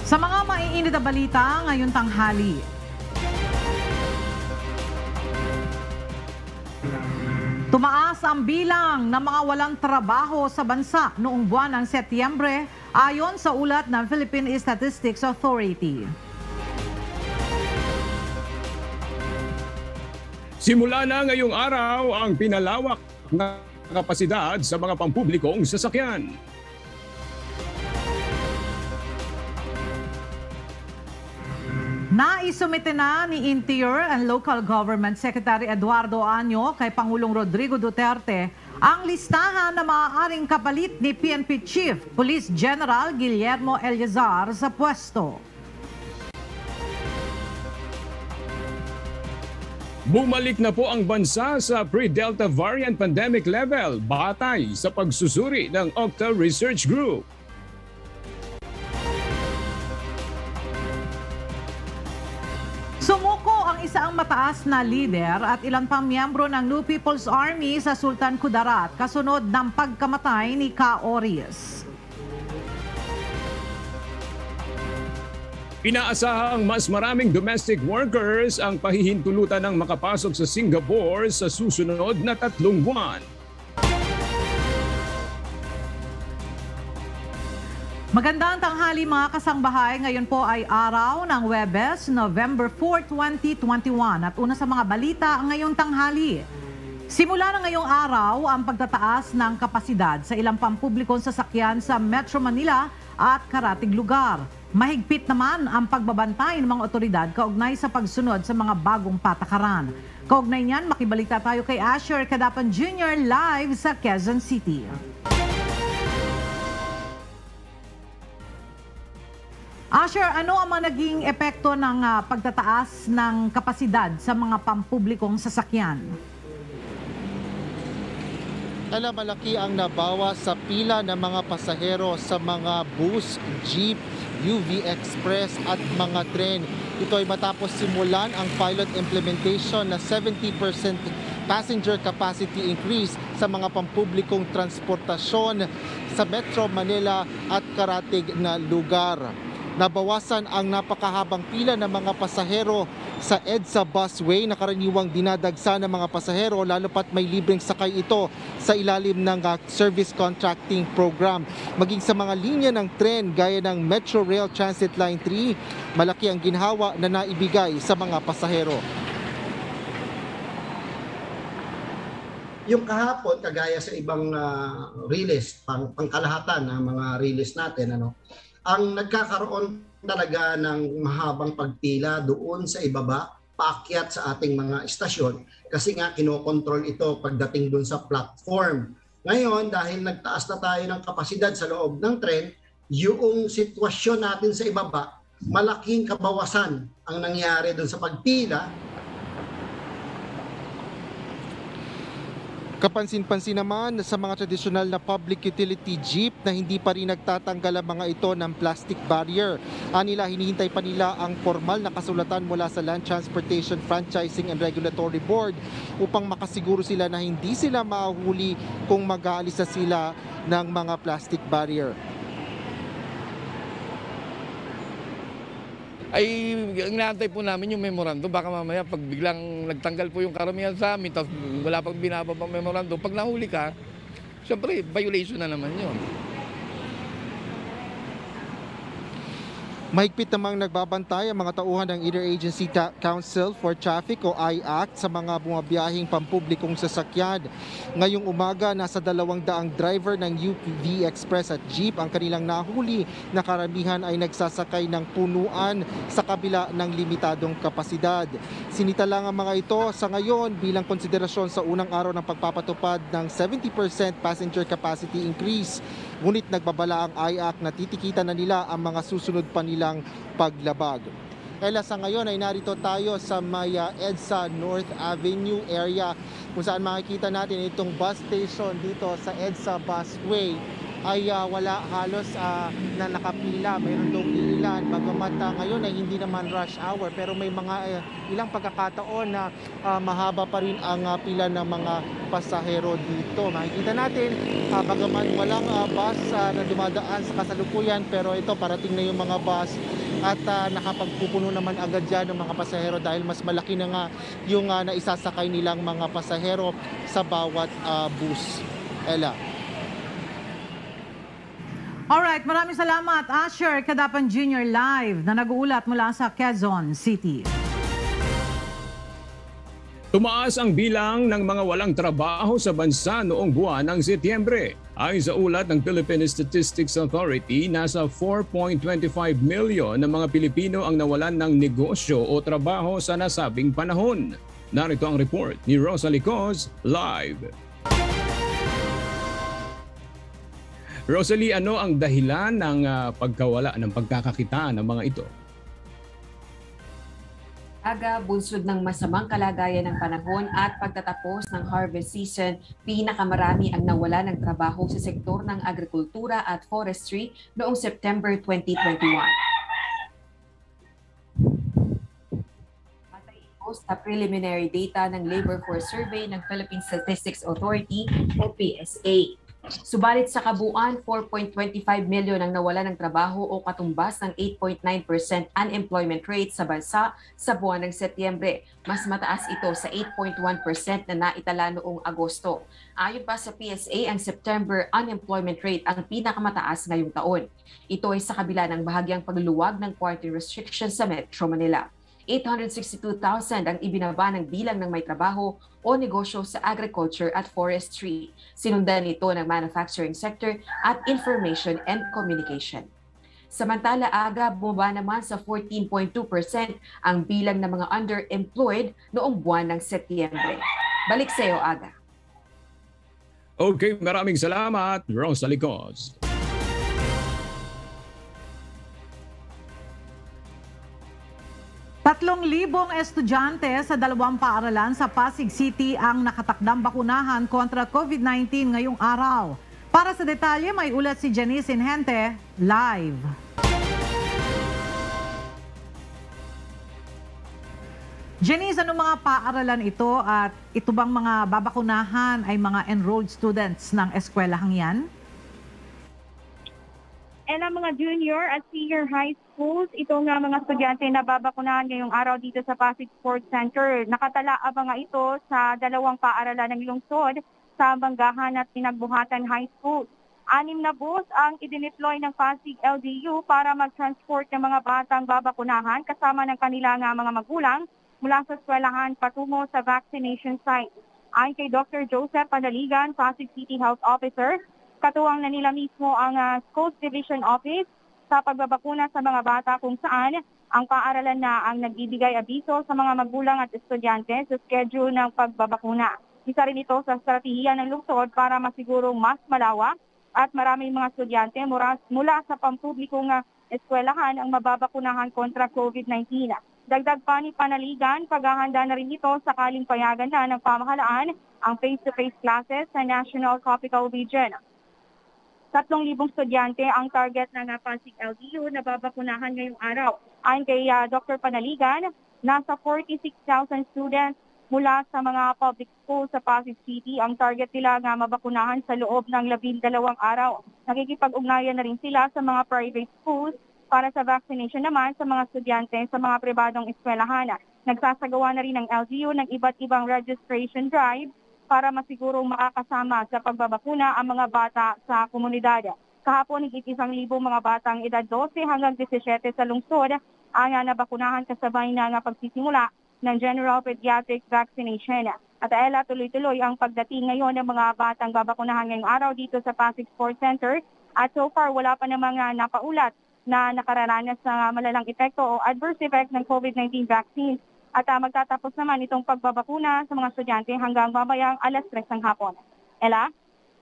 Sa mga maiinit na balita ngayong tanghali. Tumaas ang bilang ng mga walang trabaho sa bansa noong buwan ng Setyembre ayon sa ulat ng Philippine Statistics Authority. Simula na ngayong araw ang pinalawak na kapasidad sa mga pampublikong sasakyan. Naisumite na ni Interior and Local Government Secretary Eduardo Año kay Pangulong Rodrigo Duterte ang listahan na maaaring kapalit ni PNP Chief Police General Guillermo Eleazar sa pwesto. Bumalik na po ang bansa sa pre-Delta variant pandemic level batay sa pagsusuri ng Octa Research Group. Sumuko ang isang mataas na lider at ilan pang miyembro ng New People's Army sa Sultan Kudarat kasunod ng pagkamatay ni Ka Oris. Inaasahang mas maraming domestic workers ang pahihintulutan ng makapasok sa Singapore sa susunod na 3 buwan. Magandang tanghali mga kasangbahay. Ngayon po ay araw ng Huwebes, November 4, 2021 at una sa mga balita ngayong tanghali. Simula na ngayong araw ang pagtataas ng kapasidad sa ilang pampublikong sasakyan sa Metro Manila at karatig lugar. Mahigpit naman ang pagbabantay ng mga otoridad kaugnay sa pagsunod sa mga bagong patakaran. Kaugnay niyan, makibalita tayo kay Asher Cadapan Jr. live sa Quezon City. Asher, ano ang mga naging epekto ng pagtataas ng kapasidad sa mga pampublikong sasakyan? Malaki ang nabawa sa pila ng mga pasahero sa mga bus, jeep, UV Express at mga tren. Ito ay matapos simulan ang pilot implementation na 70% passenger capacity increase sa mga pampublikong transportasyon sa Metro Manila at karatig na lugar. Nabawasan ang napakahabang pila ng mga pasahero sa EDSA busway na karaniwang dinadagsa ng mga pasahero lalo pat may libreng sakay ito sa ilalim ng service contracting program. Maging sa mga linya ng tren gaya ng Metro Rail Transit Line 3, malaki ang ginhawa na naibigay sa mga pasahero. Yung kahapon, kagaya sa ibang release, pangkalahatan ng mga release natin, ang nagkakaroon talaga ng mahabang pagpila doon sa ibaba, paakyat sa ating mga istasyon kasi nga kinokontrol ito pagdating doon sa platform. Ngayon, dahil nagtaas na tayo ng kapasidad sa loob ng tren, yung sitwasyon natin sa ibaba, malaking kabawasan ang nangyari doon sa pagpila. Kapansin-pansin naman sa mga tradisyonal na public utility jeep na hindi pa rin nagtatanggal ang mga ito ng plastic barrier. Anila, hinihintay pa nila ang formal na kasulatan mula sa Land Transportation Franchising and Regulatory Board upang makasiguro sila na hindi sila mahuli kung mag-aalis na sila ng mga plastic barrier. Ay inaantay po namin yung memorandum. Baka mamaya pag biglang nagtanggal po yung karamihan sa amin tapos wala pang binababang memorandum, pag nahuli ka, syempre violation na naman yun. Mahigpit namang nagbabantay ang mga tauhan ng Interagency Council for Traffic o IACT sa mga bumabiyahing pampublikong sasakyan. Ngayong umaga, nasa 200 driver ng UV Express at Jeep ang kanilang nahuli na karamihan ay nagsasakay ng punuan sa kabila ng limitadong kapasidad. Sinita lang ang mga ito sa ngayon bilang konsiderasyon sa unang araw ng pagpapatupad ng 70% passenger capacity increase. Ngunit nagbabala ang IACT na titikitan na nila ang mga susunod pa nilang paglabag. Kaya sa ngayon ay narito tayo sa may EDSA North Avenue area kung saan makikita natin itong bus station dito sa EDSA Busway. ay wala halos na nakapila. Mayroon daw ilan, bagamat ngayon ay hindi naman rush hour, pero may mga ilang pagkakataon na mahaba pa rin ang pila ng mga pasahero dito. Makikita natin, bagamat walang bus na dumadaan sa kasalukuyan, pero ito parating na yung mga bus at nakapagpupuno naman agad dyan ng mga pasahero dahil mas malaki na nga yung naisasakay nilang mga pasahero sa bawat bus. Ella. Alright, maraming salamat, Asher Kadapan Jr. live na nag-uulat mula sa Quezon City. Tumaas ang bilang ng mga walang trabaho sa bansa noong buwan ng Setyembre. Ayon sa ulat ng Philippine Statistics Authority, nasa 4.25 million na mga Pilipino ang nawalan ng negosyo o trabaho sa nasabing panahon. Narito ang report ni Rosalie Coz live. Rosalie, ano ang dahilan ng pagkawala ng pagkakakitaan ng mga ito? Bunsod ng masamang kalagayan ng panahon at pagtatapos ng harvest season, pinakamarami ang nawala ng trabaho sa sektor ng agrikultura at forestry noong September 2021. Batay ito sa preliminary data ng Labor Force Survey ng Philippine Statistics Authority o PSA. Subalit sa kabuuan, 4.25 million ang nawala ng trabaho o katumbas ng 8.9% unemployment rate sa bansa sa buwan ng Setyembre. Mas mataas ito sa 8.1% na naitala noong Agosto. Ayon pa sa PSA, ang September unemployment rate ang pinakamataas ngayong taon. Ito ay sa kabila ng bahagyang pagluluwag ng quarantine restrictions sa Metro Manila. 862,000 ang ibinaba ng bilang ng may trabaho o negosyo sa agriculture at forestry. Sinundan ito ng manufacturing sector at information and communication. Samantala, bumaba naman sa 14.2% ang bilang ng mga underemployed noong buwan ng Setyembre. Balik sa iyo, Aga. Okay, maraming salamat, Rosalie Coz. 3,000 estudyante sa 2 paaralan sa Pasig City ang nakatakdang bakunahan kontra COVID-19 ngayong araw. Para sa detalye, may ulat si Janice Inhente live. Janice, anong mga paaralan ito at ito bang mga babakunahan ay mga enrolled students ng eskwelahang yan? And ang mga junior at senior high schools, ito nga mga estudyante na babakunahan ngayong araw dito sa Pasig Sports Center. Nakatala nga ito sa 2 paaralan ng lungsod sa Manggahan at Pinagbuhatan High School. 6 na bus ang idineploy ng Pasig LGU para mag-transport ng mga batang babakunahan kasama ng kanilang mga magulang mula sa eskwelahan patungo sa vaccination site. Ayon kay Dr. Joseph Panaligan, Pasig City Health Officer, katuwang na nila mismo ang Schools Division Office sa pagbabakuna sa mga bata kung saan ang paaralan na ang nagbibigay abiso sa mga magulang at estudyante sa schedule ng pagbabakuna. Isa rin ito sa estratehiya ng lungsod para masigurong mas malawak at maraming mga estudyante mula sa pampublikong eskwelahan ang mababakunahan kontra COVID-19. Dagdag pa ni Panaligan, paghahanda na rin ito sakaling payagan na ng pamahalaan ang face-to-face classes sa National Capital Region. 3,000 estudyante ang target ng Pasig LGU na babakunahan ngayong araw. Ayon kay Dr. Panaligan, nasa 46,000 students mula sa mga public schools sa Pasig City ang target nila nga mabakunahan sa loob ng 12 araw. Nakikipag-ugnayan na rin sila sa mga private schools para sa vaccination naman sa mga estudyante sa mga pribadong eskwelahan. Nagsasagawa na rin ng LGU ng iba't ibang registration drive para masigurong makakasama sa pagbabakuna ang mga bata sa komunidad. Kahapon, higit 1,000 mga batang edad 12 hanggang 17 sa lungsod ang nabakunahan kasabay ng pagsisimula ng general pediatric vaccination. At Ella, tuloy-tuloy ang pagdating ngayon ng mga batang babakunahan ngayong araw dito sa Pasig Sports Center. At so far, wala pa namang napaulat na nakararanas sa malalang epekto o adverse effect ng COVID-19 vaccine. At magtatapos naman itong pagbabakuna sa mga estudyante hanggang mamayang 3:00 ng hapon. Ella?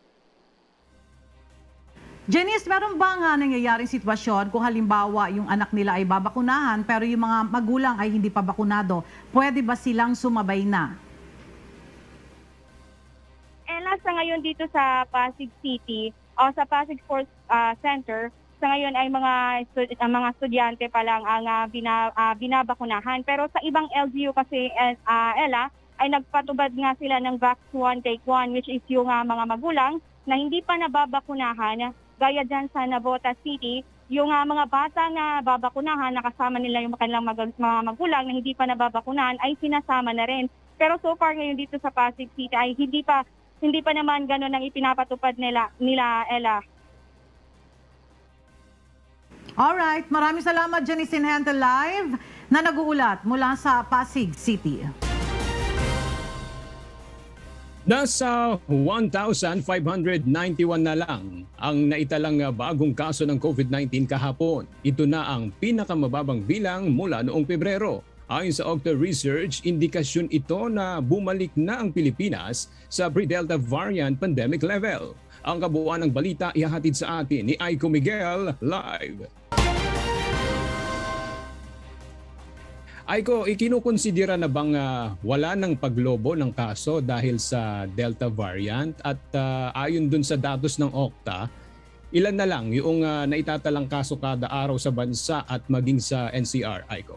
Janice, meron ba nga nangyayaring sitwasyon kung halimbawa yung anak nila ay babakunahan pero yung mga magulang ay hindi pa bakunado? Pwede ba silang sumabay na? Ella, sa ngayon dito sa Pasig City, sa Pasig Sports Center, sa ngayon ay mga estudyante pa lang ang binabakunahan. Pero sa ibang LGU kasi, Ella, ay nagpatubad nga sila ng Vax 1 Take 1, which is yung mga magulang na hindi pa nababakunahan, gaya dyan sa Navotas City. Yung mga bata na babakunahan, nakasama nila yung kanilang mga magulang na hindi pa nababakunahan, ay sinasama na rin. Pero so far ngayon dito sa Pasig City ay hindi pa naman gano'n ang ipinapatupad nila, Ella. Alright, maraming salamat Janice Hentel live na nag-uulat mula sa Pasig City. Nasa 1,591 na lang ang naitalang bagong kaso ng COVID-19 kahapon. Ito na ang pinakamababang bilang mula noong Pebrero. Ayon sa Octa Research, indikasyon ito na bumalik na ang Pilipinas sa pre-Delta variant pandemic level. Ang kabuuan ng balita ihahatid sa atin ni Aiko Miguel live. Aiko, ikinukonsidera na bang wala ng paglobo ng kaso dahil sa Delta variant at ayon dun sa datos ng Octa, ilan na lang yung naitatalang kaso kada araw sa bansa at maging sa NCR, Aiko?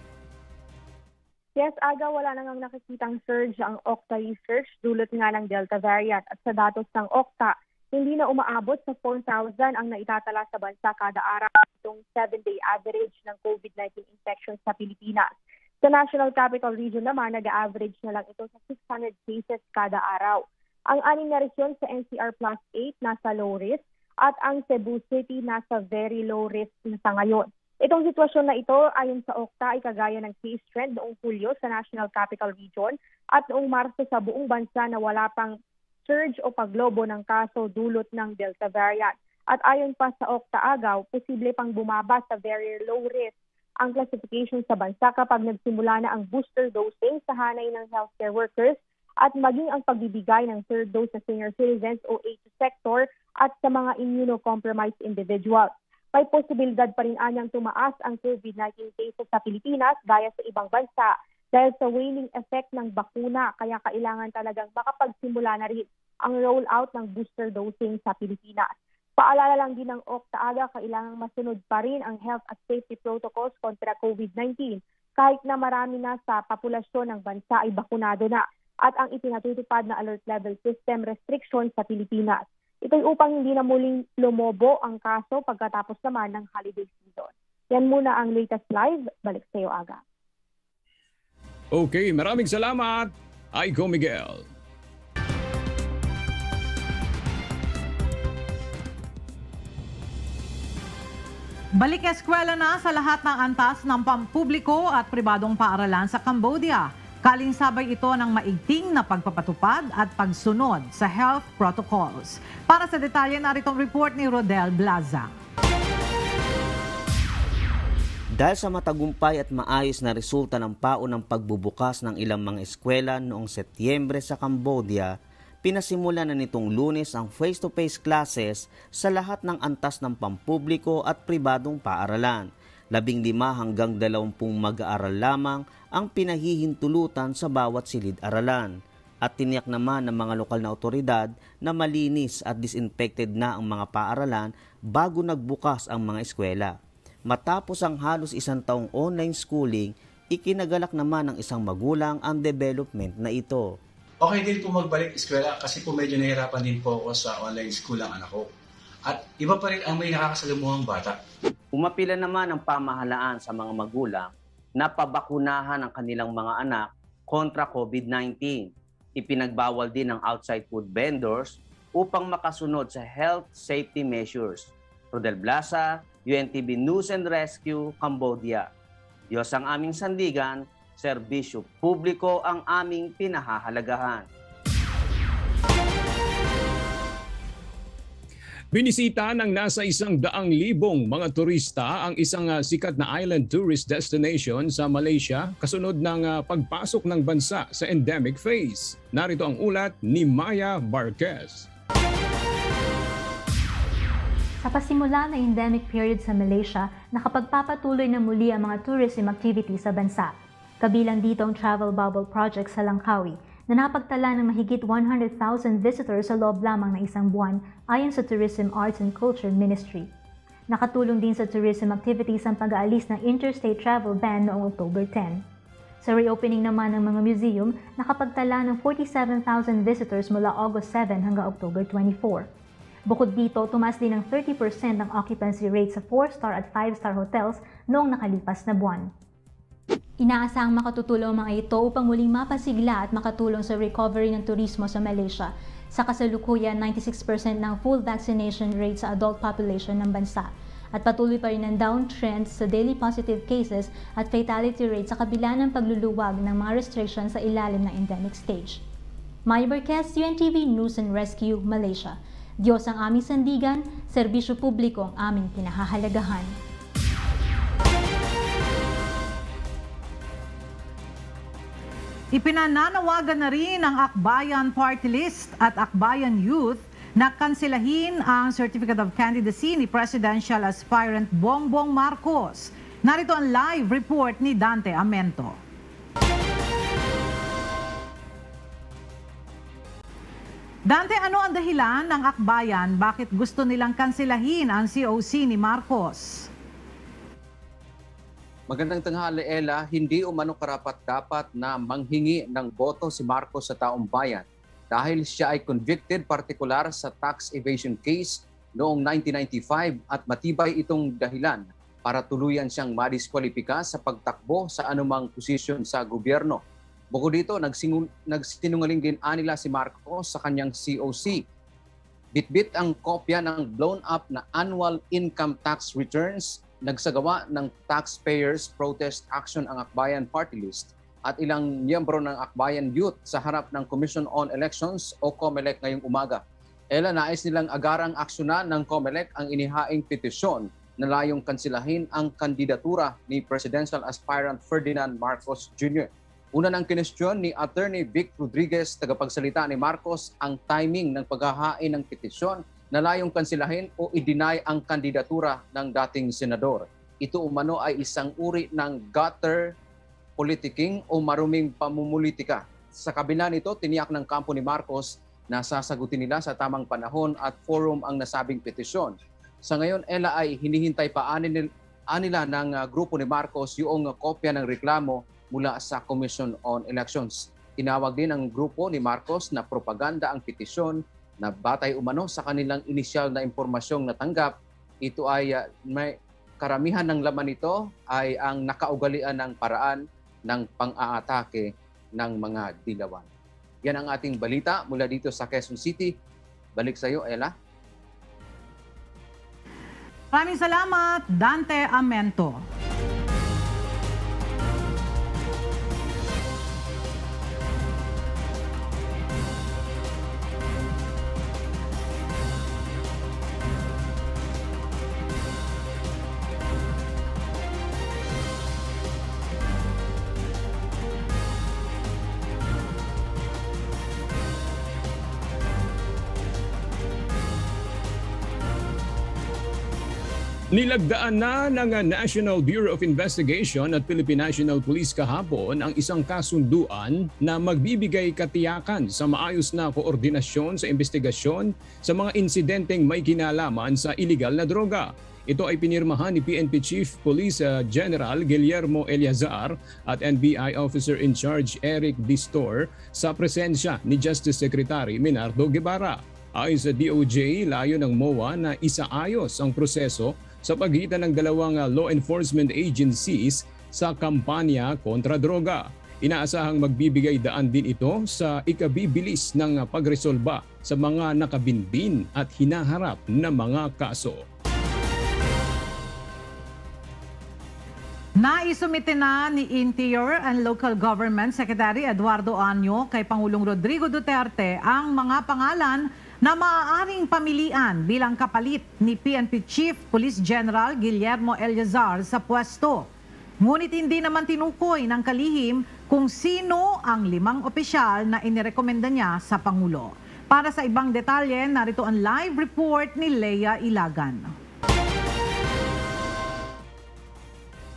Yes, Aga, wala nang nakikitang surge ang Octa Research dulot nga ng Delta variant at sa datos ng Octa, hindi na umaabot sa 4,000 ang naitatala sa bansa kada araw itong 7-day average ng COVID-19 infections sa Pilipinas. Sa National Capital Region naman, nag-average na lang ito sa 600 cases kada araw. Ang 6 na region sa NCR Plus 8 nasa low risk at ang Cebu City nasa very low risk na sa ngayon. Itong sitwasyon na ito ayon sa Octa ay kagaya ng case trend noong Hulyo sa National Capital Region at noong Marso sa buong bansa na wala pang surge o paglobo ng kaso dulot ng Delta variant. At ayon pa sa Octa Agaw, posible pang bumaba sa very low risk ang classification sa bansa kapag nagsimula na ang booster dosing sa hanay ng healthcare workers at maging ang pagbibigay ng third dose sa senior citizens o age sector at sa mga immunocompromised individuals. May posibilidad pa rin anyang tumaas ang COVID-19 cases sa Pilipinas gaya sa ibang bansa dahil sa waning effect ng bakuna, kaya kailangan talagang makapagsimula na rin ang rollout ng booster dosing sa Pilipinas. Paalala lang din ng Octa Aga, kailangang masunod pa rin ang health at safety protocols kontra COVID-19 kahit na marami na sa populasyon ng bansa ay bakunado na at ang ipinatutupad na alert level system restriction sa Pilipinas. Ito'y upang hindi na muling lumobo ang kaso pagkatapos naman ng holiday season. Yan muna ang latest live. Balik sa iyo, Aga. Okay, maraming salamat, Aiko Miguel. Balik eskwela na sa lahat ng antas ng pampubliko at pribadong paaralan sa Cambodia. Kalinsabay ito ng maigting na pagpapatupad at pagsunod sa health protocols. Para sa detalye, naritong report ni Rodel Blaza. Dahil sa matagumpay at maayos na resulta ng paunang pagbubukas ng ilang mga eskwela noong Setyembre sa Cambodia, pinasimulan na nitong Lunes ang face-to-face classes sa lahat ng antas ng pampubliko at pribadong paaralan. 15 hanggang 20 mag-aaral lamang ang pinahihintulutan sa bawat silid-aralan. At tiniyak naman ng mga lokal na otoridad na malinis at disinfected na ang mga paaralan bago nagbukas ang mga eskwela. Matapos ang halos 1 taong online schooling, ikinagalak naman ng isang magulang ang development na ito. Okay din po magbalik eskwela kasi po medyo nahirapan din po ako sa online school ang anak ko. At iba pa rin ang may nakakasalamuhang bata. Umapila naman ang pamahalaan sa mga magulang na pabakunahan ang kanilang mga anak kontra COVID-19. Ipinagbawal din ang outside food vendors upang makasunod sa health safety measures. Rodel Blaza, UNTV News and Rescue, Cambodia. Diyos ang aming sandigan, serbisyo publiko ang aming pinahahalagahan. Binisita ng nasa 100,000 mga turista ang isang sikat na island tourist destination sa Malaysia kasunod ng pagpasok ng bansa sa endemic phase. Narito ang ulat ni Maya Barquez. Sa pasimula ng endemic period sa Malaysia, nakapagpapatuloy na muli ang mga tourism activity sa bansa. Kabilang dito ang travel bubble project sa Langkawi na nakapagtala ng mahigit 100,000 visitors sa loob lamang ng isang buwan ayon sa Tourism, Arts and Culture Ministry. Nakatulong din sa tourism activities ang pag-aalis ng interstate travel ban noong October 10. Sa reopening naman ng mga museum, nakapagtala ng 47,000 visitors mula August 7 hanggang October 24. Bukod dito, tumaas din ng 30% ang occupancy rate sa 4-star at 5-star hotels noong nakalipas na buwan. Inaasahang makatutulong ang mga ito upang muling mapasigla at makatulong sa recovery ng turismo sa Malaysia. Sa kasalukuyan, 96% ng full vaccination rate sa adult population ng bansa. At patuloy pa rin ang downtrend sa daily positive cases at fatality rate sa kabila ng pagluluwag ng mga restrictions sa ilalim ng endemic stage. Maya Barquez, UNTV News and Rescue, Malaysia. Diyos ang aming sandigan, serbisyo publiko ang aming pinahahalagahan. Ipinananawagan na rin ng Akbayan Party List at Akbayan Youth na kanselahin ang Certificate of Candidacy ni Presidential Aspirant Bongbong Marcos. Narito ang live report ni Dante Amento. Dante, ano ang dahilan ng Akbayan? Bakit gusto nilang kanselahin ang COC ni Marcos? Magandang tanghali, Ella. Hindi umano karapat-dapat na manghingi ng boto si Marcos sa taong bayan dahil siya ay convicted partikular sa tax evasion case noong 1995 at matibay itong dahilan para tuluyan siyang madiskwalipika sa pagtakbo sa anumang posisyon sa gobyerno. Bukod dito, nagsinungaling din anila si Marcos sa kanyang COC. Bitbit ang kopya ng blown up na annual income tax returns. Nagsagawa ng Taxpayers Protest Action ang Akbayan Party List at ilang miyembro ng Akbayan Youth sa harap ng Commission on Elections o COMELEC ngayong umaga. Nais nilang agarang aksyonan ng COMELEC ang inihaing petisyon na layong kansilahin ang kandidatura ni Presidential Aspirant Ferdinand Marcos Jr. Una ng kinestyon ni Attorney Vic Rodriguez, tagapagsalita ni Marcos, ang timing ng paghahain ng petisyon na layong kansilahin o i-deny ang kandidatura ng dating senador. Ito umano ay isang uri ng gutter politicking o maruming pamumulitika. Sa kabila nito, tiniyak ng kampo ni Marcos na sasagutin nila sa tamang panahon at forum ang nasabing petisyon. Sa ngayon, Ella, ay hinihintay pa anila ng grupo ni Marcos yung kopya ng reklamo mula sa Commission on Elections. Tinawag din ng grupo ni Marcos na propaganda ang petisyon na batay umano sa kanilang inisyal na impormasyong natanggap. Ito ay may karamihan ng laman nito ay ang nakaugalian ng paraan ng pang-aatake ng mga dilawan. Yan ang ating balita mula dito sa Quezon City. Balik sa iyo, Ella. Maraming salamat, Dante Amento. Nilagdaan na ng National Bureau of Investigation at Philippine National Police kahapon ang isang kasunduan na magbibigay katiyakan sa maayos na koordinasyon sa investigasyon sa mga insidenteng may kinalaman sa iligal na droga. Ito ay pinirmahan ni PNP Chief Police General Guillermo Eleazar at NBI Officer in Charge Eric Distor sa presensya ni Justice Secretary Menardo Guevara. Ayon sa DOJ, layo ng MOA na isaayos ang proseso sa pagitan ng dalawang law enforcement agencies sa kampanya kontra droga. Inaasahang magbibigay daan din ito sa ikabibilis ng pagresolba sa mga nakabinbin at hinaharap na mga kaso. Naisumite na ni Interior and Local Government Secretary Eduardo Anyo kay Pangulong Rodrigo Duterte ang mga pangalan na maaaring pamilian bilang kapalit ni PNP Chief Police General Guillermo Eleazar sa pwesto. Ngunit hindi naman tinukoy ng kalihim kung sino ang 5 opisyal na inirekomenda niya sa Pangulo. Para sa ibang detalye, narito ang live report ni Leia Ilagan.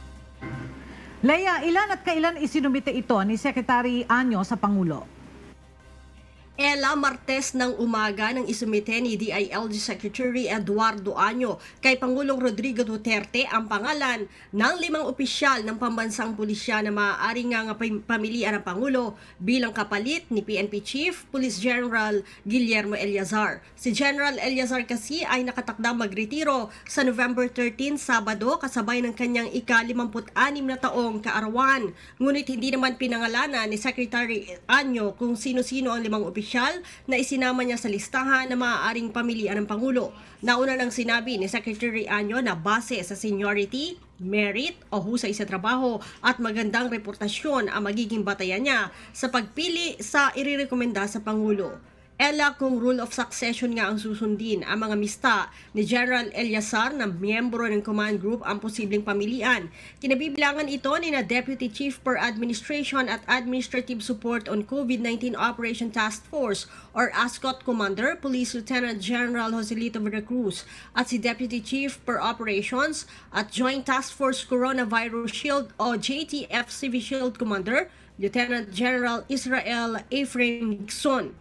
Leia, ilan at kailan isinumite ito ni Secretary Anyo sa Pangulo? Ela Martes ng umaga nang isumite ni DILG Secretary Eduardo Año kay Pangulong Rodrigo Duterte ang pangalan ng 5 opisyal ng pambansang pulisya na maaaring nga pamilian ng Pangulo bilang kapalit ni PNP Chief Police General Guillermo Eleazar. Si General Eleazar kasi ay nakatakdang magretiro sa November 13, Sabado, kasabay ng kanyang ika-56 na taong kaarawan. Ngunit hindi naman pinangalanan ni Secretary Año kung sino-sino ang 5 opisyal na isinama niya sa listahan na maaaring pamilian ng Pangulo. Nauna nang sinabi ni Secretary Año na base sa seniority, merit o husay sa trabaho at magandang reputasyon ang magiging batayan niya sa pagpili sa irerekomenda sa Pangulo. Ela, kung rule of succession nga ang susundin ang mga mista ni General Eleazar na miyembro ng command group ang posibleng pamilian. Kinabibilangan ito ni na Deputy Chief per Administration at Administrative Support on COVID-19 Operation Task Force or ASCOT Commander, Police Lieutenant General Joselito Veracruz at si Deputy Chief per Operations at Joint Task Force Coronavirus Shield o JTF Civil Shield Commander, Lieutenant General Israel Ephraim Nixon.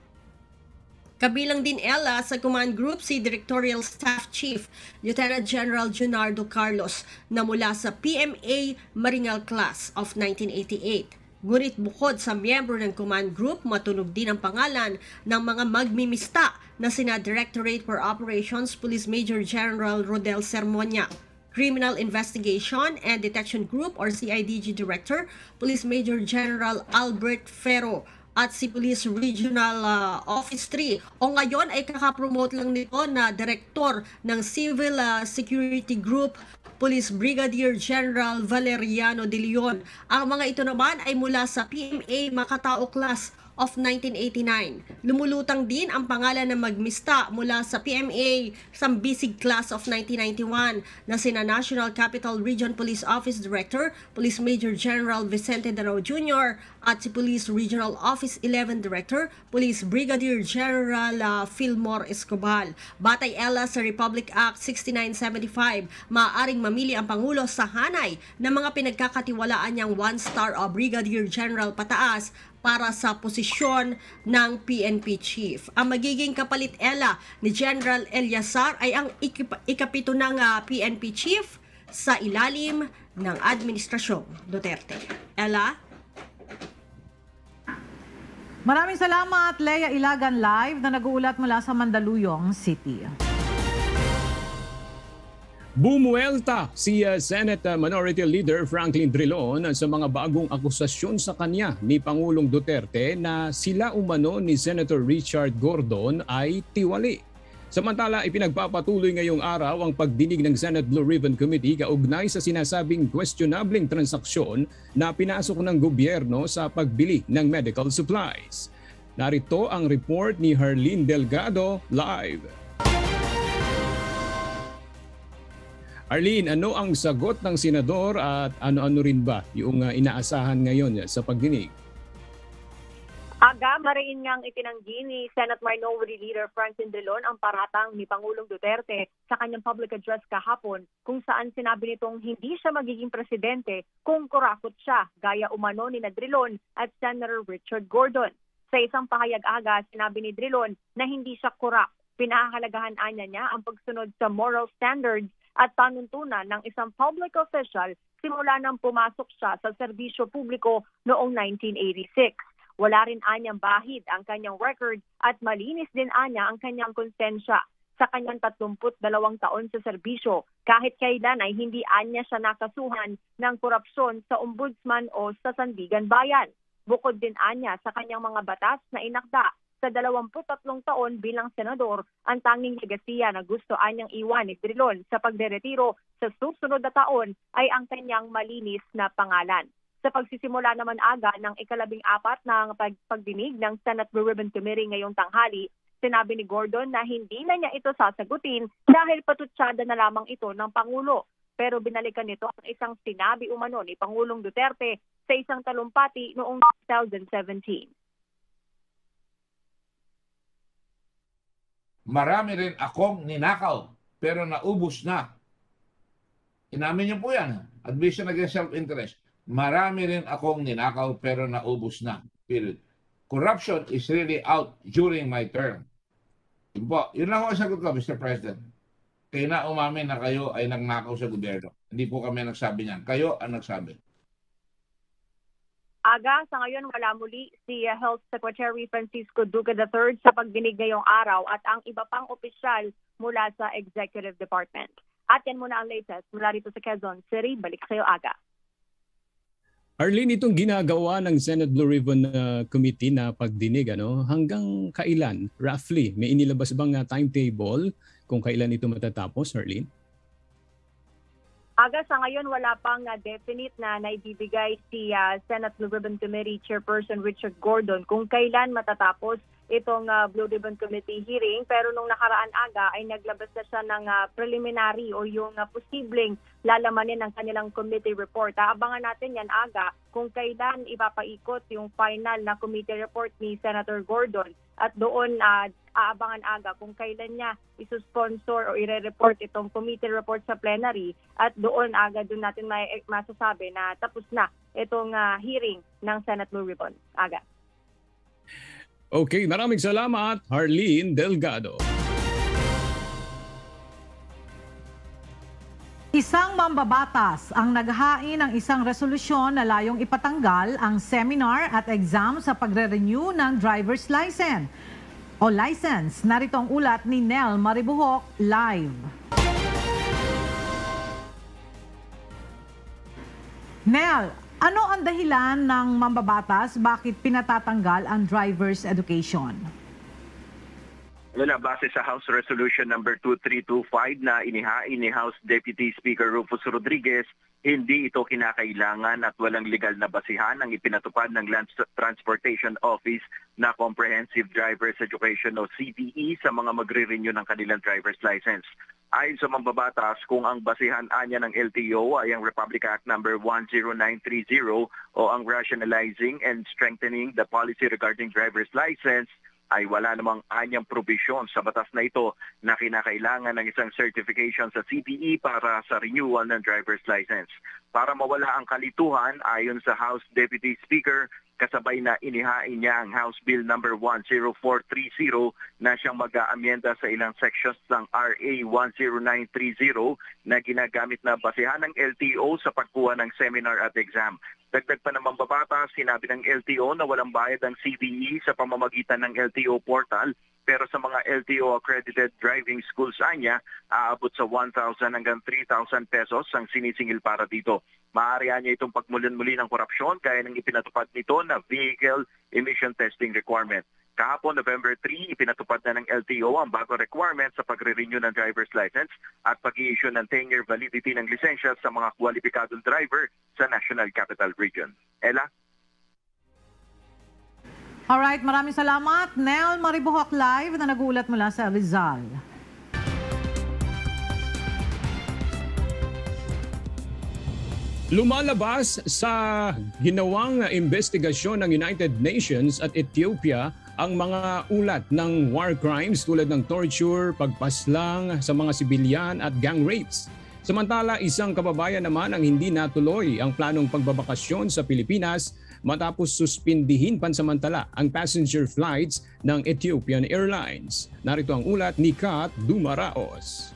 Kabilang din Ella sa command group si Directorial Staff Chief Lieutenant General Junardo Carlos na mula sa PMA Maringal Class of 1988. Ngunit bukod sa miyembro ng command group, matunog din ang pangalan ng mga magmimista na sina Directorate for Operations Police Major General Rodel Sermonia, Criminal Investigation and Detection Group or CIDG Director Police Major General Albert Ferro, at si Police Regional Office 3 o ngayon ay kakapromote lang nito na Director ng Civil Security Group Police Brigadier General Valeriano De Leon. Ang mga ito naman ay mula sa PMA Macatao Class of 1989. Lumulutang din ang pangalan ng magmista mula sa PMA Sambisig Class of 1991 na sina National Capital Region Police Office Director, Police Major General Vicente Darao Jr. at si Police Regional Office 11 Director, Police Brigadier General Fillmore Escobar. Batay Ella sa Republic Act 6975, maaaring mamili ang Pangulo sa hanay ng mga pinagkakatiwalaan niyang 1-star o Brigadier General pataas para sa posisyon ng PNP Chief. Ang magiging kapalit Ella ni General Eleazar ay ang ikapito ng PNP Chief sa ilalim ng Administrasyong Duterte. Ella? Maraming salamat, Lea Ilagan Live na nag-uulat mula sa Mandaluyong City. Bumuelta si Senate Minority Leader Franklin Drilon sa mga bagong akusasyon sa kanya ni Pangulong Duterte na sila umano ni Senator Richard Gordon ay tiwali. Samantala, ipinagpapatuloy ngayong araw ang pagdinig ng Senate Blue Ribbon Committee kaugnay sa sinasabing questionableng transaksyon na pinasok ng gobyerno sa pagbili ng medical supplies. Narito ang report ni Harleen Delgado live. Arlene, ano ang sagot ng senador at ano-ano rin ba yung inaasahan ngayon sa pagdinig? Aga, mariin ngang itinanggi ni Senate Minority Leader Franklin Drilon ang paratang ni Pangulong Duterte sa kanyang public address kahapon kung saan sinabi nitong hindi siya magiging presidente kung kurakot siya, gaya umano ni Drilon at Senator Richard Gordon. Sa isang pahayag aga, sinabi ni Drilon na hindi siya kurak. Pinahahalagahan niya ang pagsunod sa moral standards at panuntunan ng isang public official simula nang pumasok siya sa serbisyo publiko noong 1986. Wala rin anyang bahid ang kanyang record at malinis din anya ang kanyang konsensya sa kanyang 32 taon sa serbisyo kahit kailan ay hindi anya siya nakasuhan ng korupsyon sa ombudsman o sa Sandigan Bayan. Bukod din anya sa kanyang mga batas na inakda sa 23 taon bilang senador, ang tanging legasiya na gusto anyang iwan ni Drilon sa pagderetiro sa susunod na taon ay ang kanyang malinis na pangalan. Sa pagsisimula naman aga ng ika-14 ng pagdinig ng Senate Blue Ribbon Committee ngayong tanghali, sinabi ni Gordon na hindi na niya ito sasagutin dahil patutsada na lamang ito ng Pangulo. Pero binalikan nito ang isang sinabi umano ni Pangulong Duterte sa isang talumpati noong 2017. Marami rin akong ninakaw, pero naubos na. Inamin niyo po yan. Admission against self-interest. Marami rin akong ninakaw, pero naubos na. Period. corruption is really out during my term. Yun po. Yun lang ang sagot ko, Mr. President. Kayo na umamin na kayo ay nagnakaw sa gobyerno. Hindi po kami nagsabi niyan. Kayo ang nagsabi. Aga, sa ngayon wala muli si Health Secretary Francisco Duque III sa pagdinig ngayong araw at ang iba pang opisyal mula sa Executive Department. At yan muna ang latest mula rito sa Quezon City. Balik sa iyo, Aga. Arlene, itong ginagawa ng Senate Blue Ribbon Committee na pagdinig, hanggang kailan, roughly? May inilabas bang timetable kung kailan ito matatapos, Arlene? Aga, sa ngayon wala pang definite na naibibigay si Senate Blue Ribbon Committee Chairperson Richard Gordon kung kailan matatapos itong Blue Ribbon Committee hearing. Pero nung nakaraan, Aga, ay naglabas na siya ng preliminary o yung posibleng lalamanin ng kanilang committee report. Abangan natin yan, Aga, kung kailan ipapaikot yung final na committee report ni Senator Gordon. At doon aabangan, Aga, kung kailan niya isusponsor o ire-report itong committee report sa plenary. At doon, Aga, doon natin masasabi na tapos na itong hearing ng Senate Blue Ribbon. Aga. Okay, maraming salamat, Harleen Delgado. Isang mambabatas ang naghain ng isang resolusyon na layong ipatanggal ang seminar at exam sa pagre-renew ng driver's license. Narito ang ulat ni Nel Maribuhok live. Nel, ano ang dahilan ng mambabatas bakit pinatatanggal ang driver's education? Base sa House Resolution number 2325 na inihain ni House Deputy Speaker Rufus Rodriguez, hindi ito kinakailangan at walang legal na basihan ang ipinatupad ng Land Transportation Office na Comprehensive Driver's Education o CDE sa mga magre-renew ng kanilang driver's license. Ayon sa mambabatas, kung ang basihan anya ng LTO ay ang Republic Act number 10930 o ang Rationalizing and Strengthening the Policy Regarding Driver's License, ay wala namang anyang probisyon sa batas na ito na kinakailangan ng isang certification sa CDE para sa renewal ng driver's license. Para mawala ang kalituhan, ayon sa House Deputy Speaker, kasabay na inihain niya ang House Bill number 10430 na siyang mag-aamyenda sa ilang sections ng RA 10930 na ginagamit na basehan ng LTO sa pagkuha ng seminar at exam. Dagdag pa naman babatas, sinabi ng LTO na walang bayad ang CDE sa pamamagitan ng LTO portal, pero sa mga LTO accredited driving schools anya, aabot sa 1,000 hanggang 3,000 pesos ang sinisingil para dito. Maaari niya itong pagmulan-muli ng korupsyon gaya ng ipinatupad nito na vehicle emission testing requirement. Kahapon, November 3, ipinatupad na ng LTO ang bagong requirement sa pagre-renew ng driver's license at pag-i-issue ng 10-year validity ng lisensya sa mga kwalipikadong driver sa National Capital Region. Ella? Alright, maraming salamat. Nel Maribuhok live na nagulat mula sa Rizal. Lumalabas sa ginawang investigasyon ng United Nations at Ethiopia ang mga ulat ng war crimes tulad ng torture, pagpaslang sa mga sibilyan at gang rapes. Samantala, isang kababayan naman ang hindi natuloy ang planong pagbabakasyon sa Pilipinas matapos suspindihin pansamantala ang passenger flights ng Ethiopian Airlines. Narito ang ulat ni Kat Dumaraos.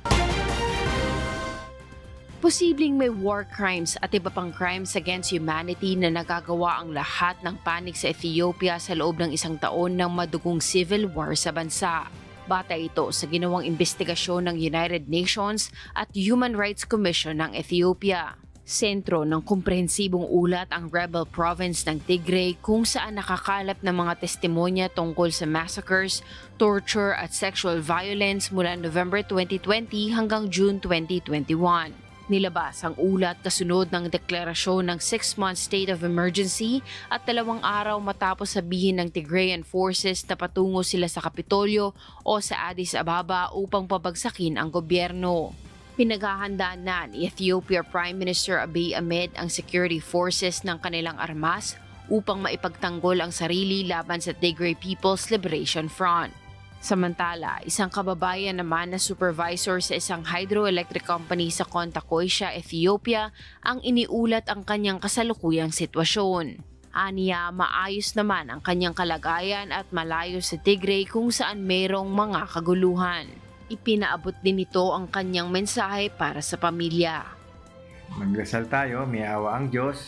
Posibleng may war crimes at iba pang crimes against humanity na nagagawa ang lahat ng panig sa Ethiopia sa loob ng isang taon ng madugong civil war sa bansa. Batay ito sa ginawang investigasyon ng United Nations at Human Rights Commission ng Ethiopia. Sentro ng komprehensibong ulat ang rebel province ng Tigray kung saan nakakalap ng mga testimonya tungkol sa massacres, torture at sexual violence mula November 2020 hanggang June 2021. Nilabas ang ulat kasunod ng deklarasyon ng 6-month state of emergency at 2 araw matapos sabihin ng Tigrayan forces na patungo sila sa Kapitolyo o sa Addis Ababa upang pabagsakin ang gobyerno. Pinaghahandaan na ni Ethiopia Prime Minister Abiy Ahmed ang security forces ng kanilang armas upang maipagtanggol ang sarili laban sa Tigray People's Liberation Front. Samantala, isang kababayan naman na supervisor sa isang hydroelectric company sa Kontakoisya, Ethiopia, ang iniulat ang kanyang kasalukuyang sitwasyon. Aniya, maayos naman ang kanyang kalagayan at malayo sa Tigray kung saan mayroong mga kaguluhan. Ipinaabot din ito ang kanyang mensahe para sa pamilya. Magdasal tayo, may awa ang Diyos.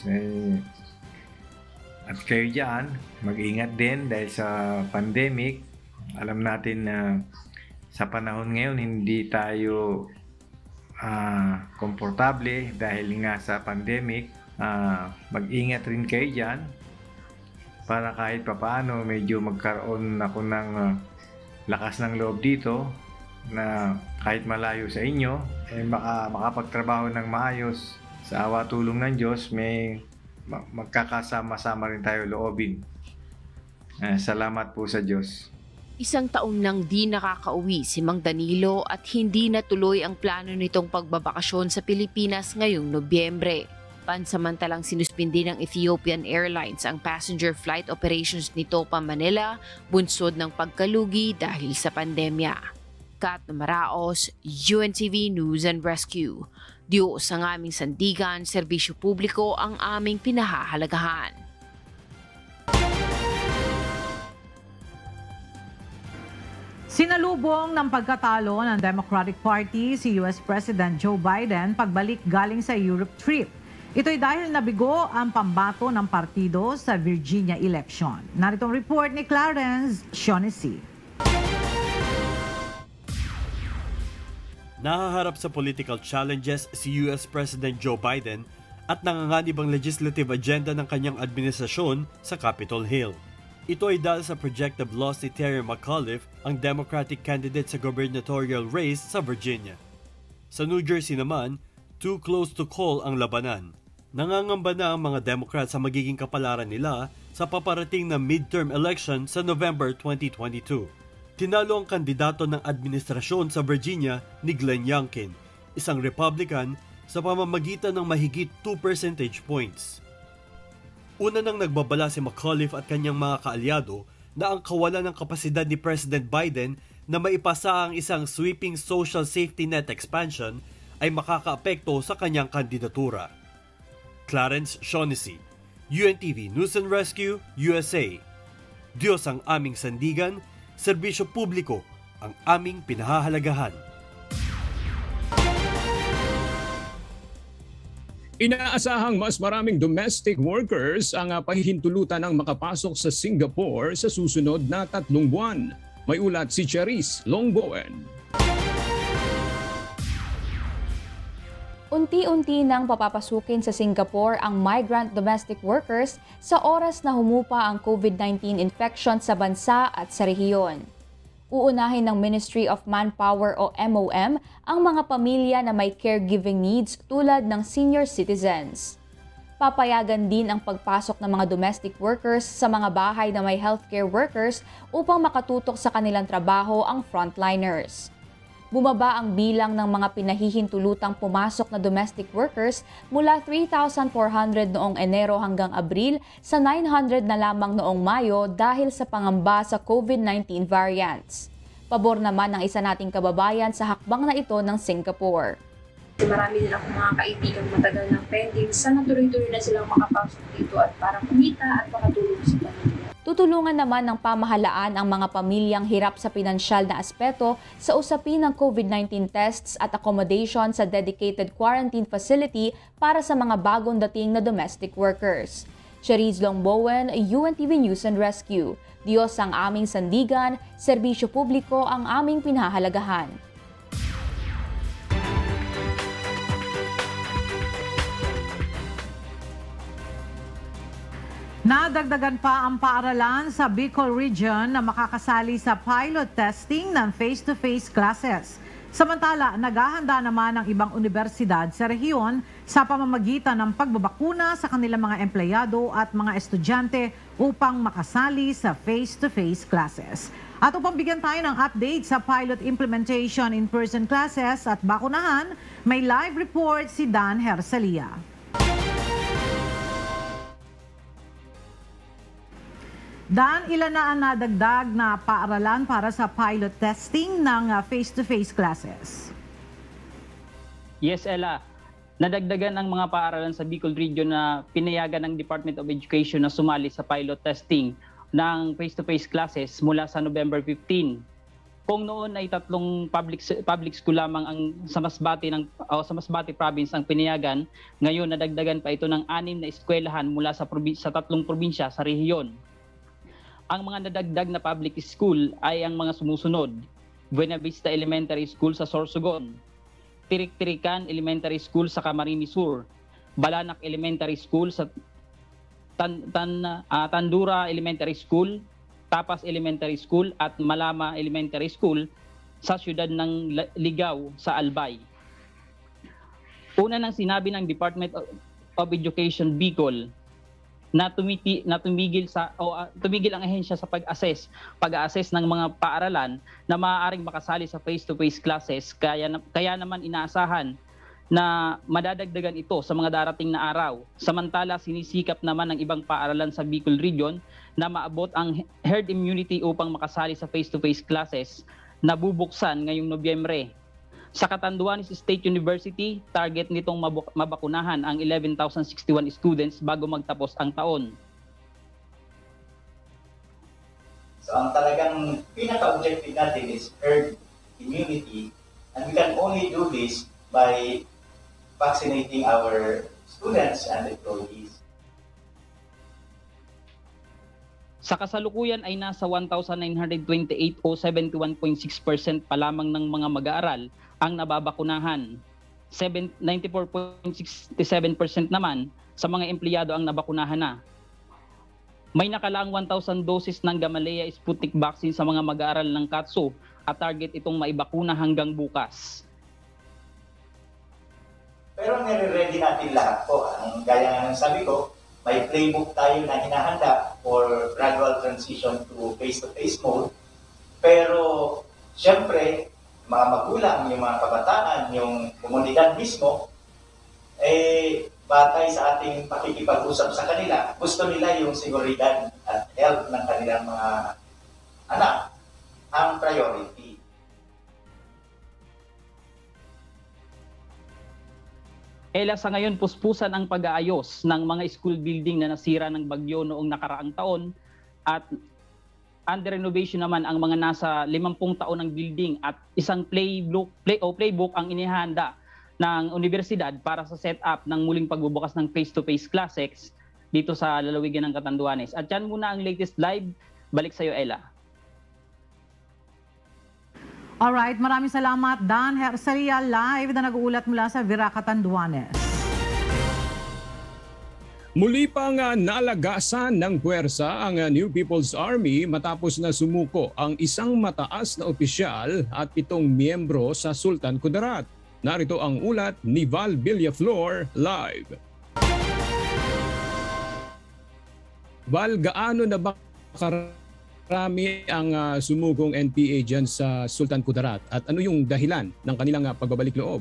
At kayo dyan, mag-ingat din dahil sa pandemic. Alam natin na sa panahon ngayon hindi tayo komportable dahil nga sa pandemic. Mag-ingat rin kayo dyan para kahit papaano medyo magkaroon ako ng lakas ng loob dito na kahit malayo sa inyo, makapagtrabaho ng maayos sa awa tulong ng Diyos, may magkakasama-sama rin tayo loobin. Salamat po sa Diyos. Isang taon nang di nakakauwi si Mang Danilo at hindi natuloy ang plano nitong pagbabakasyon sa Pilipinas ngayong Nobyembre. Pansamantalang sinuspindi ng Ethiopian Airlines ang passenger flight operations nito pa Manila, bunsod ng pagkalugi dahil sa pandemya. Kat Maraos, UNTV News and Rescue. Diyos ang aming sandigan, serbisyo publiko ang aming pinahahalagahan. Sinalubong ng pagkatalo ng Democratic Party si US President Joe Biden pagbalik galing sa Europe trip. Ito'y dahil nabigo ang pambato ng partido sa Virginia election. Narito ang report ni Clarence Shaughnessy. Nahaharap sa political challenges si US President Joe Biden at nanganganib ang legislative agenda ng kanyang administrasyon sa Capitol Hill. Ito ay dahil sa projected loss ni Terry McAuliffe, ang Democratic candidate sa gubernatorial race sa Virginia. Sa New Jersey naman, too close to call ang labanan. Nangangamba na ang mga Democrats sa magiging kapalaran nila sa paparating na midterm election sa November 2022. Tinalo ang kandidato ng administrasyon sa Virginia ni Glenn Youngkin, isang Republican, sa pamamagitan ng mahigit 2 percentage points. Una nang nagbabala si McAuliffe at kanyang mga kaalyado na ang kawalan ng kapasidad ni President Biden na maipasa ang isang sweeping social safety net expansion ay makakaapekto sa kanyang kandidatura. Clarence Shaughnessy, UNTV News and Rescue, USA. Diyos ang aming sandigan, serbisyo publiko ang aming pinahahalagahan. Inaasahang mas maraming domestic workers ang pahihintulutan ng makapasok sa Singapore sa susunod na 3 buwan. May ulat si Charis Longboen. Unti-unti nang papapasukin sa Singapore ang migrant domestic workers sa oras na humupa ang COVID-19 infection sa bansa at sa rehiyon. Uunahin ng Ministry of Manpower o MOM ang mga pamilya na may caregiving needs tulad ng senior citizens. Papayagan din ang pagpasok ng mga domestic workers sa mga bahay na may healthcare workers upang makatutok sa kanilang trabaho ang frontliners. Bumaba ang bilang ng mga pinahihintulutang pumasok na domestic workers mula 3,400 noong Enero hanggang Abril sa 900 na lamang noong Mayo dahil sa pangamba sa COVID-19 variants. Pabor naman ng isa nating kababayan sa hakbang na ito ng Singapore. Marami din akong mga kaibigan matagal ng pending, sana tuloy-tuloy na silang makapasok dito at para kumita at makatulong sa pamilya. Tutulungan naman ng pamahalaan ang mga pamilyang hirap sa pinansyal na aspeto sa usapin ng COVID-19 tests at accommodation sa dedicated quarantine facility para sa mga bagong dating na domestic workers. Charis Longboen, UNTV News and Rescue. Diyos ang aming sandigan, serbisyo publiko ang aming pinahahalagahan. Nadagdagan pa ang paaralan sa Bicol Region na makakasali sa pilot testing ng face-to-face classes. Samantala, naghahanda naman ang ibang universidad sa rehiyon sa pamamagitan ng pagbabakuna sa kanilang mga empleyado at mga estudyante upang makasali sa face-to-face classes. At upang bigyan tayo ng update sa pilot implementation in-person classes at bakunahan, may live report si Dan Hersalia. Dan, ilan na ang nadagdag na paaralan para sa pilot testing ng face-to-face classes? Yes, Ella. Nadagdagan ang mga paaralan sa Bicol Region na pinayagan ng Department of Education na sumali sa pilot testing ng face-to-face classes mula sa November 15. Kung noon ay 3 public school lamang ang sa Masbate province ang pinayagan, ngayon nadagdagan pa ito ng 6 na eskwelahan mula sa 3 probinsya sa rehiyon. Ang mga nadagdag na public school ay ang mga sumusunod: Buena Vista Elementary School sa Sorsogon, Tirik-Tirikan Elementary School sa Camarines Sur, Balanak Elementary School sa Tandura Elementary School, Tapas Elementary School at Malama Elementary School sa siyudad ng Ligao sa Albay. Una nang sinabi ng Department of Education Bicol na tumigil ang ahensya sa pag-assess ng mga paaralan na maaaring makasali sa face-to-face classes, kaya naman inaasahan na madadagdagan ito sa mga darating na araw. Samantala, sinisikap naman ng ibang paaralan sa Bicol Region na maabot ang herd immunity upang makasali sa face-to-face classes na bubuksan ngayong Nobyembre. Sa Catanduanes State University, target nitong mabakunahan ang 11,061 students bago magtapos ang taon. So ang talagang pinaka-objective natin is herd immunity, and we can only do this by vaccinating our students and employees. Sa kasalukuyan ay nasa 1,928 o 71.6% pa lamang ng mga mag-aaral ang nababakunahan. 94.67% naman sa mga empleyado ang nabakunahan na. May nakalaang 1,000 doses ng Gamaleya Sputnik vaccine sa mga mag-aaral ng KATSU at target itong maibakuna hanggang bukas. Pero nire-ready natin lahat po. Ang gaya nga ng sabi ko, may playbook tayo na hinahanda for gradual transition to face-to-face mode. Pero siyempre, mga magulang, yung mga kabataan, yung komunidad mismo, batay sa ating pakikipag-usap sa kanila, gusto nila yung seguridad at health ng kanilang mga anak ang priority. Ela, sa ngayon puspusan ang pag-aayos ng mga school building na nasira ng bagyo noong nakaraang taon at under renovation naman ang mga nasa 50 taon ng building at isang playbook ang inihanda ng universidad para sa setup ng muling pagbubukas ng face-to-face classes dito sa lalawigan ng Catanduanes. At yan muna ang latest live. Balik sa iyo, Ella. Alright, maraming salamat Dan Herceria live na nag-uulat mula sa Vira, Catanduanes. Muli pang nalagasan ng puwersa ang New People's Army matapos na sumuko ang isang mataas na opisyal at 7 miyembro sa Sultan Kudarat. Narito ang ulat ni Val Villaflor live. Val, gaano na ba karami ang sumugong NPA dyan sa Sultan Kudarat at ano yung dahilan ng kanilang pagbabalik loob?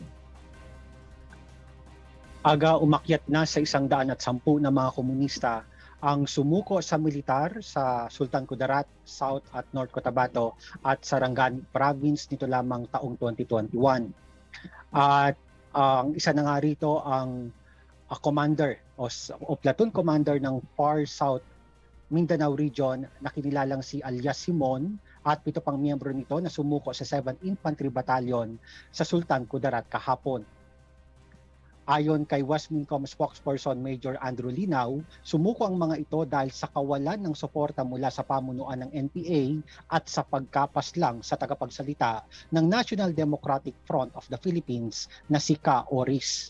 Aga umakyat na sa 110 na mga komunista ang sumuko sa militar sa Sultan Kudarat, South at North Cotabato at Sarangani Province nito lamang taong 2021. At ang isa na nga rito ang commander o platoon commander ng Far South Mindanao Region na kinilalang si Alias Simon at 7 pang miyembro nito na sumuko sa 7th Infantry Battalion sa Sultan Kudarat kahapon. Ayon kay West Mincom spokesperson Major Andrew Linaw, sumuko ang mga ito dahil sa kawalan ng suporta mula sa pamunuan ng NPA at sa pagkapaslang sa tagapagsalita ng National Democratic Front of the Philippines na si Ka Oris.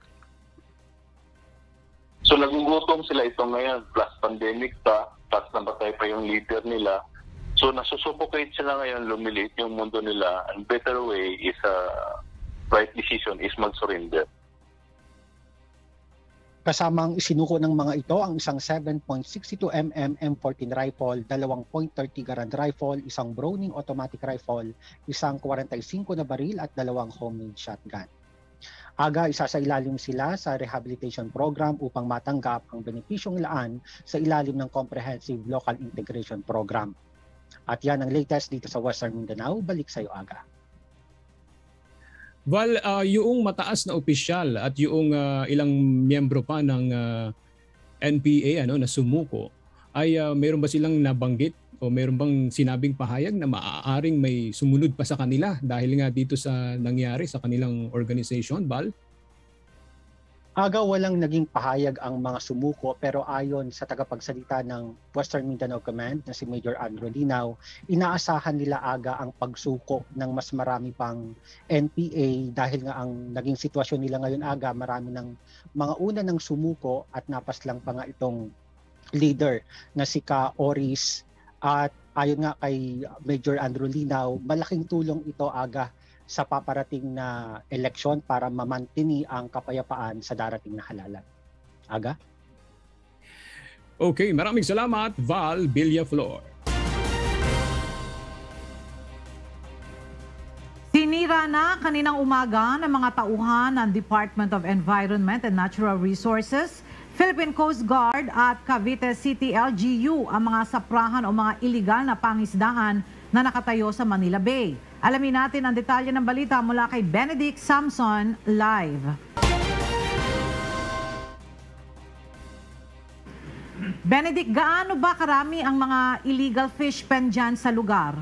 So nagugutom sila ito ngayon, plus pandemic pa, plus nabatay pa yung leader nila. So nasusuffocate sila ngayon, lumiliit yung mundo nila. And better way is, right decision is mag-surrender. Kasamang isinuko ng mga ito ang isang 7.62mm M14 rifle, 2.30 Garand rifle, isang Browning automatic rifle, isang 45 na baril at 2 homemade shotgun. Aga isasailalim sila sa rehabilitation program upang matanggap ang benepisyong laan sa ilalim ng Comprehensive Local Integration Program. At yan ang latest dito sa Western Mindanao. Balik sa iyo, Aga. Val, yung mataas na opisyal at yung ilang miyembro pa ng NPA na sumuko, ay mayroon ba silang nabanggit o mayroon bang sinabing pahayag na maaaring may sumunod pa sa kanila dahil nga dito sa nangyari sa kanilang organization, Val? Walang naging pahayag ang mga sumuko, pero ayon sa tagapagsalita ng Western Mindanao Command na si Major Andrew Linaw, inaasahan nila ang pagsuko ng mas marami pang NPA dahil nga ang naging sitwasyon nila ngayon marami ng mga una ng sumuko at napaslang pa nga itong leader na si Ka Oris. At ayon nga kay Major Andrew Linaw, malaking tulong ito sa paparating na eleksyon para mamantini ang kapayapaan sa darating na halalan. Okay, maraming salamat, Val Villaflor. Sinira na kaninang umaga ng mga tauhan ng Department of Environment and Natural Resources, Philippine Coast Guard at Cavite City LGU ang mga saprahan o mga iligal na pangisdaan na nakatayo sa Manila Bay. Alamin natin ang detalye ng balita mula kay Benedict Samson live. Benedict, gaano ba karami ang mga illegal fish pen dyan sa lugar?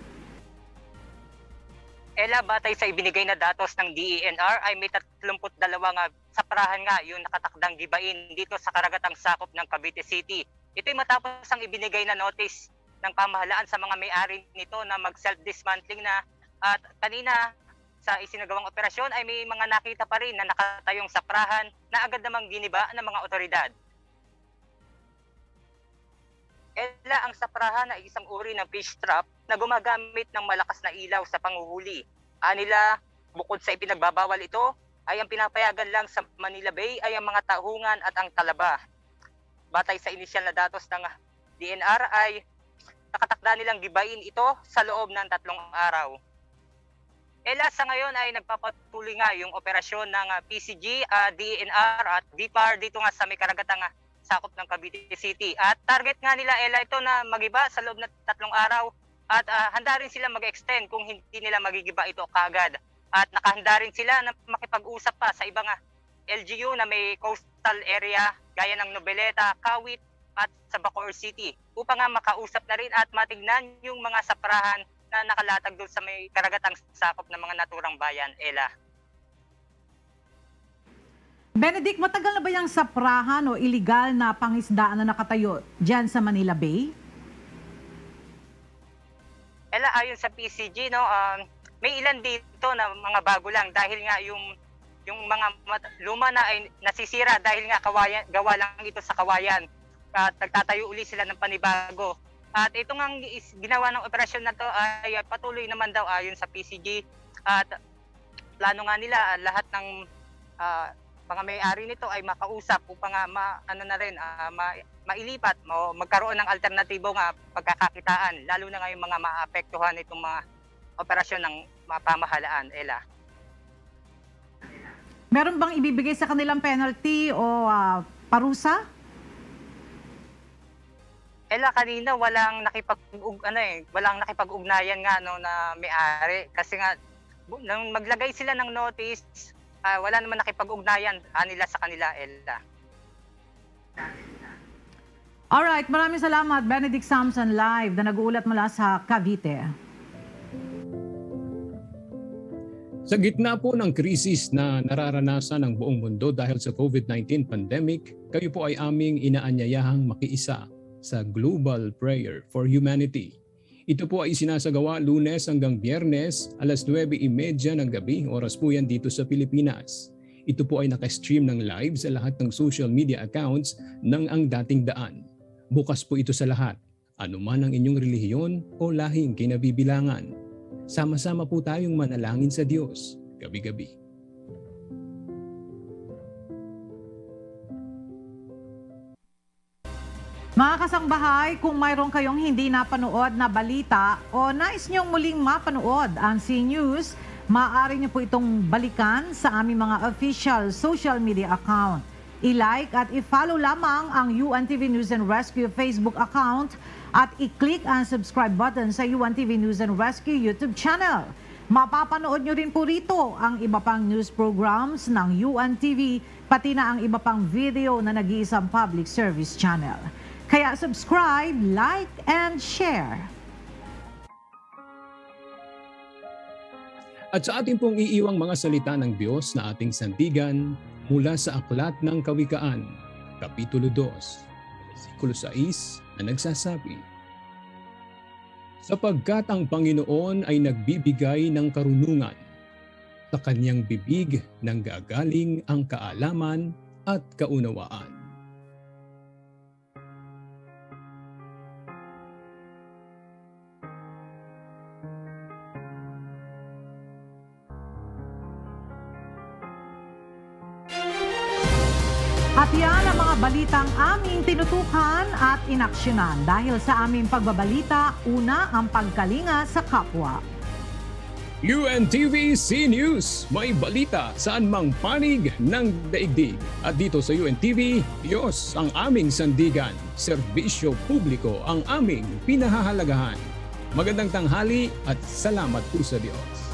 Ella, batay sa ibinigay na datos ng DENR ay may 32 saprahan nga yung nakatakdang gibain dito sa karagatang sakop ng Cavite City. Ito'y matapos ang ibinigay na notice ng pamahalaan sa mga may-ari nito na mag-self-dismantling na, at kanina sa isinagawang operasyon ay may mga nakita pa rin na nakatayong saprahan na agad namang giniba ng mga otoridad. Ella, ang saprahan ay isang uri ng fish trap na gumagamit ng malakas na ilaw sa panguhuli. Anila, bukod sa ipinagbabawal ito, ay ang pinapayagan lang sa Manila Bay ay ang mga tahungan at ang talaba. Batay sa inisyal na datos ng DNR ay nakatakda nilang gibain ito sa loob ng 3 araw. Ella, sa ngayon ay nagpapatuloy nga yung operasyon ng PCG, DENR at DPAR dito nga sa may karagatang sakop ng Cavite City. At target nga nila, Ella, ito na magiba sa loob ng 3 araw at handa rin sila mag-extend kung hindi nila magigiba ito kaagad. At nakahanda rin sila na makipag-usap pa sa ibang LGU na may coastal area gaya ng Nobeleta, Kawit at sa Bacoor City upang nga makausap na rin at matignan yung mga saprahan na nakalatag doon sa may karagatang sakop ng mga naturang bayan, Ella. Benedict, matagal na ba yung saprahan o iligal na pangisdaan na nakatayo dyan sa Manila Bay? Ella, ayon sa PCG, may ilan dito na mga bago lang dahil nga yung mga luma na ay nasisira dahil nga gawa lang ito sa kawayan. At nagtatayo uli sila ng panibago. At ito nga ginawa ng operasyon na to ay patuloy naman daw ayon sa PCG. At plano nga nila lahat ng mga may-ari nito ay makausap upang mailipat o magkaroon ng alternatibo nga pagkakakitaan, lalo na ngayong mga maapektuhan itong mga operasyon ng pamahalaan, Ella. Meron bang ibibigay sa kanilang penalty o parusa? Ella, kanina walang nakipag-ugnayan nga na may-ari kasi nga nang maglagay sila ng notice, wala naman nakipag-ugnayan nila sa kanila, Ella. Alright, maraming salamat, Benedict Samson live na nag-uulat mula sa Cavite. Sa gitna po ng krisis na nararanasan ng buong mundo dahil sa COVID-19 pandemic, kayo po ay aming inaanyayahang makiisa sa Global Prayer for Humanity. Ito po ay sinasagawa Lunes hanggang Biyernes, alas 9:30 ng gabi, oras po yan dito sa Pilipinas. Ito po ay naka-stream ng live sa lahat ng social media accounts ng Ang Dating Daan. Bukas po ito sa lahat, anuman ang inyong relihiyon o lahing kinabibilangan. Sama-sama po tayong manalangin sa Diyos, gabi-gabi. Mga kasangbahay, kung mayroon kayong hindi napanood na balita o nais niyong muling mapanood ang C-News, maaari niyo po itong balikan sa aming mga official social media account. I-like at i-follow lamang ang UNTV News and Rescue Facebook account at i-click ang subscribe button sa UNTV News and Rescue YouTube channel. Mapapanood nyo rin po rito ang iba pang news programs ng UNTV, pati na ang iba pang video na nag-iisang public service channel. Kaya subscribe, like, and share. At sa ating pong iiwang mga salita ng Diyos na ating sandigan mula sa Aklat ng Kawikaan, Kapitulo 2, versikulo 6 na nagsasabi, sapagkat ang Panginoon ay nagbibigay ng karunungan, sa kanyang bibig nanggagaling ang kaalaman at kaunawaan. At yan ang mga balitang aming tinutukan at inaksyonan. Dahil sa aming pagbabalita, una ang pagkalinga sa kapwa. UNTV C News, may balita saan mang panig ng daigdig. At dito sa UNTV, Diyos ang aming sandigan. Serbisyo publiko ang aming pinahahalagahan. Magandang tanghali at salamat po sa Diyos.